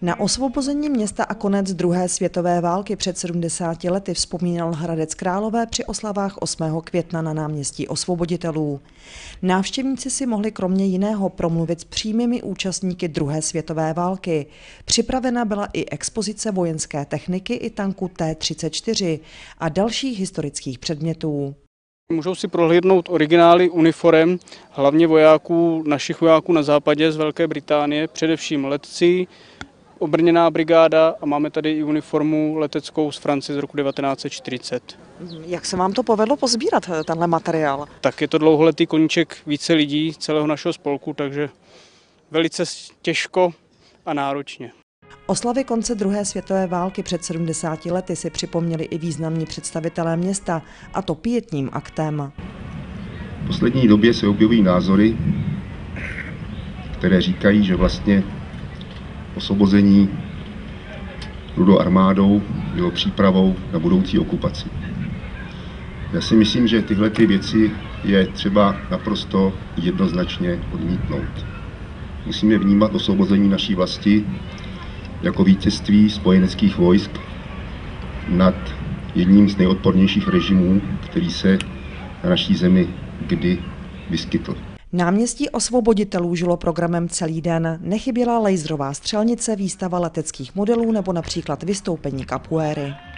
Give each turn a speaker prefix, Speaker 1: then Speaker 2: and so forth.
Speaker 1: Na osvobození města a konec druhé světové války před 70 lety vzpomínal Hradec Králové při oslavách 8. května na náměstí Osvoboditelů. Návštěvníci si mohli kromě jiného promluvit s přímými účastníky druhé světové války. Připravena byla i expozice vojenské techniky i tanku T-34 a dalších historických předmětů.
Speaker 2: Můžou si prohlédnout originály uniforem, hlavně našich vojáků na západě z Velké Británie, především letci, obrněná brigáda a máme tady i uniformu leteckou z Francie z roku 1940.
Speaker 1: Jak se vám to povedlo pozbírat, tenhle materiál?
Speaker 2: Tak je to dlouholetý koníček více lidí celého našeho spolku, takže velice těžko a náročně.
Speaker 1: Oslavy konce druhé světové války před 70 lety si připomněli i významní představitelé města, a to pietním aktem.
Speaker 3: V poslední době se objevují názory, které říkají, že vlastně osvobození ludoarmádou bylo přípravou na budoucí okupaci. Já si myslím, že tyhle věci je třeba naprosto jednoznačně odmítnout. Musíme vnímat osvobození naší vlasti jako vítězství spojeneckých vojsk nad jedním z nejodpornějších režimů, který se na naší zemi kdy vyskytl.
Speaker 1: Náměstí Osvoboditelů žilo programem celý den. Nechyběla laserová střelnice, výstava leteckých modelů nebo například vystoupení kapuéry.